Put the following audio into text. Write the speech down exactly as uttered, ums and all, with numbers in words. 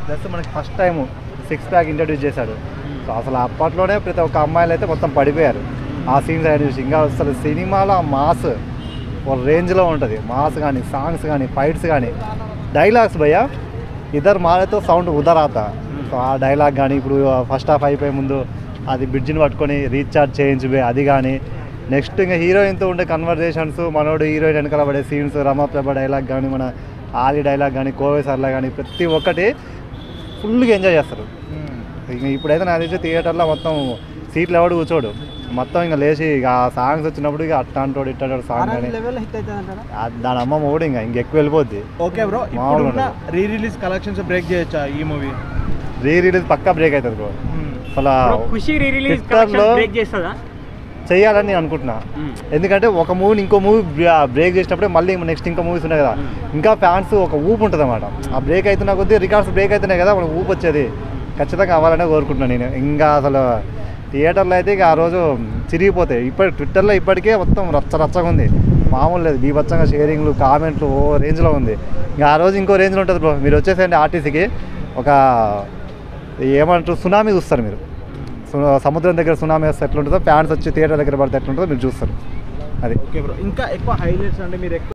Plus మనకి first time six pack introduce చేశాడు. So అసలు అప్పట్లోనే ప్రతి ఒక్క అమ్మాయిలు అయితే మొత్తం పడిపోయారు ఆ సీన్స్ ఆయన చూసి. ఇంకా అసలు సినిమాలో ఆ మాస్ ఒక రేంజ్లో ఉంటుంది. మాస్ కానీ సాంగ్స్ కానీ ఫైట్స్ కానీ డైలాగ్స్ భయ్యా ఇద్దరు మాలతో సౌండ్ ఉదరాత. సో ఆ డైలాగ్ కానీ ఇప్పుడు ఫస్ట్ హాఫ్ అయిపోయే ముందు అది బ్రిడ్జిని పట్టుకొని రీఛార్జ్ చేయించిపోయి అది కానీ, నెక్స్ట్ ఇంకా హీరోయిన్తో ఉండే కన్వర్జేషన్స్, మనోడు హీరోయిన్ వెనకాల పడే సీన్స్, రమాప్రభ డైలాగ్ కానీ, మన ఆలి డైలాగ్ కానీ, కోవే సర్లా కానీ ప్రతి ఒక్కటి ఫుల్గా ఎంజాయ్ చేస్తారు. ఇంక ఇప్పుడైతే నాకు తెలిసి థియేటర్లో మొత్తం సీట్లు ఎవడు కూర్చోడు, మొత్తం ఇంకా లేచి ఇక ఆ సాంగ్స్ వచ్చినప్పుడు ఇక అట్ట అంటాడు ఇట్ట అంటాడు సాంగ్ కానీ దాని అమ్మ మూడు ఇంకా ఇంకెక్కువ వెళ్ళిపోద్ది. ఓకే బ్రో, మామూలుగా రీ రిలీజ్ కలెక్షన్స్ బ్రేక్ చేయొచ్చా ఈ మూవీ? రీ రిలీజ్ పక్కా బ్రేక్ అవుతుంది బ్రో. అసలు చెయ్యాలని నేను అనుకుంటున్నా. ఎందుకంటే ఒక మూవీని ఇంకో మూవీ బ్రేక్ చేసినప్పుడే మళ్ళీ నెక్స్ట్ ఇంకో మూవీస్ ఉన్నాయి కదా, ఇంకా ఫ్యాన్స్ ఒక ఊపు ఉంటుంది అన్నమాట. ఆ బ్రేక్ అవుతున్నా కొద్దీ రికార్డ్స్ బ్రేక్ అవుతున్నాయి కదా, మనకు ఊపు వచ్చేది ఖచ్చితంగా అవ్వాలనే కోరుకుంటున్నాను నేను. ఇంకా అసలు థియేటర్లో అయితే ఇక ఆ రోజు చిరిగిపోతాయి. ఇప్పటి ట్విట్టర్లో ఇప్పటికే మొత్తం రచ్చ రచ్చగా ఉంది, మామూలు లేదు. బీభత్సంగా షేరింగ్లు కామెంట్లు ఓ రేంజ్లో ఉంది. ఇంకా ఆ రోజు ఇంకో రేంజ్లో ఉంటుంది బ్రో. మీరు వచ్చేసేయండి ఆర్టీసీకి, ఒక ఏమంటారు సునామీ చూస్తారు మీరు. సముద్రం దగ్గర సునామీ వస్తే ఎట్లుంటుందో ఫ్యాన్స్ వచ్చి థియేటర్ దగ్గర పడితే ఎట్లుంటుందో మీరు చూస్తారు. అది ఓకే బ్రో. ఇంకా ఎక్కువ హైలైట్స్ అంటే మీరు ఎక్కువ